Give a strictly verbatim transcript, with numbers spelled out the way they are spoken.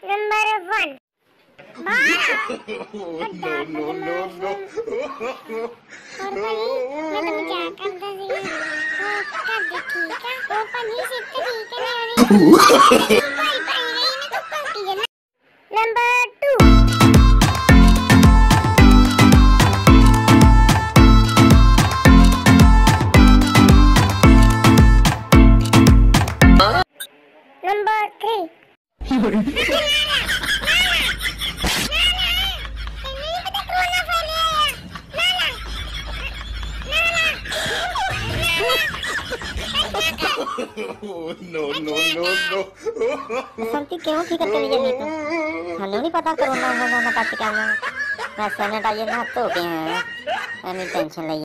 Number one. No no no no. और भाई मैं तो मजाक करता सी वो कर दे ठीक है वो पनी सिद्ध ठीक है ना भाई भाई ने तो पार्टी है ना। Number two. Number three. No no no no. संती क्यों ठीक करके लिए नहीं तो हमें नहीं पता कोरोना होना ना पास करना मैं सैनिटाइजर ना तो के हैं हमें टेंशन